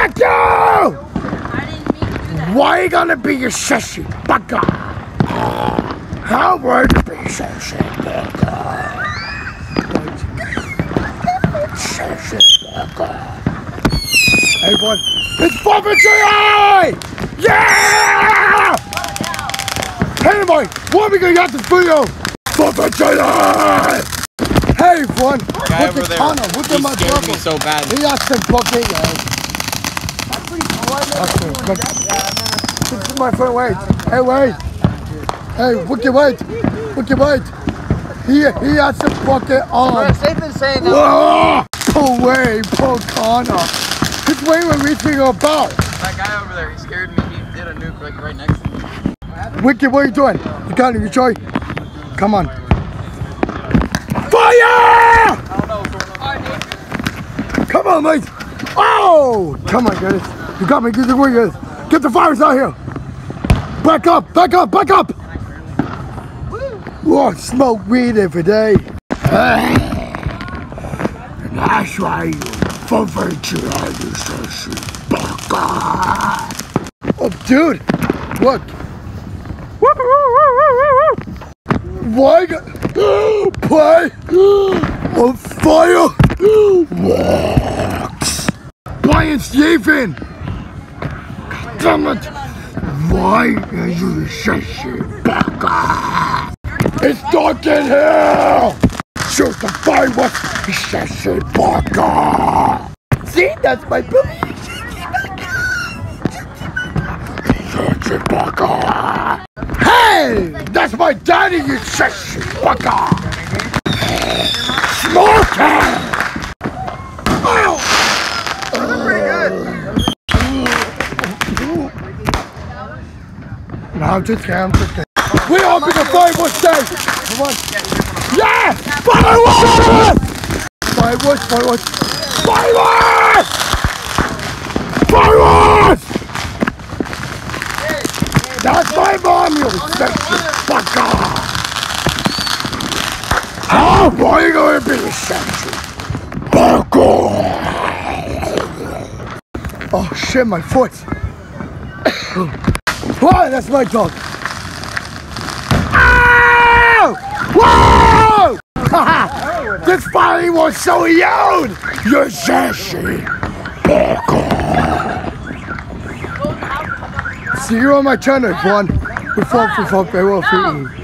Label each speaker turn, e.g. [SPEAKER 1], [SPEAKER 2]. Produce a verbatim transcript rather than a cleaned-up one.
[SPEAKER 1] Fuck you!
[SPEAKER 2] I didn't mean to do that.
[SPEAKER 1] Why you gonna be your sissy, bugger? How would you be sissy, bugger? Sissy, bugger. Hey, boy, it's Bubba J I! Yeah! Hey, boy, what are we gonna get this video? Bubba J I! Hey, everyone,
[SPEAKER 3] Guy
[SPEAKER 1] look
[SPEAKER 3] over
[SPEAKER 1] at
[SPEAKER 3] there,
[SPEAKER 1] Connor, look
[SPEAKER 3] he
[SPEAKER 1] at my
[SPEAKER 3] scared
[SPEAKER 1] brother.
[SPEAKER 3] me so bad.
[SPEAKER 1] He got some bucket, yo. Okay, look. This is my friend, wait. Hey, wait. Hey, look, wait. Look, wait. He, he has some bucket on.
[SPEAKER 3] They've been saying that.
[SPEAKER 1] Whoa! Pull away, pull Connor. This way we're reaching about.
[SPEAKER 3] That guy over there, he scared me. He did a nuke like right next to me.
[SPEAKER 1] Wicked, what are you doing? You got it, you try. Come on. Fire!
[SPEAKER 3] I don't know what's going on.
[SPEAKER 1] Come on, mate. Oh! Come on, get it. You got me, get the wing. Get the fires out here. Back up, back up, back up. Oh, smoke weed every day. And that's why you forfeit Oh, dude, look. Why? Play on fire works. Brian Stephen. God damn it. Why are you such a bugger? It's dark in here. Shoot the fireworks. Such a bugger. See, that's my booty. Such a bugger. Hey, that's my daddy, you such a bugger. Smoker. Oh. No, I'm just kidding, I'm just kidding. We all be the fireworks day! Come on. Yeah! Fireworks! Fireworks, fireworks. Fireworks! Fireworks! That's my mom, you sexy fucker! How are you gonna be sexy fucker? Oh shit, my foot! Whoa, that's my dog. Ow! Whoa! Haha! This finally was so young! You're sassy. See you on my channel, everyone. We fought for fuck, they will feed you.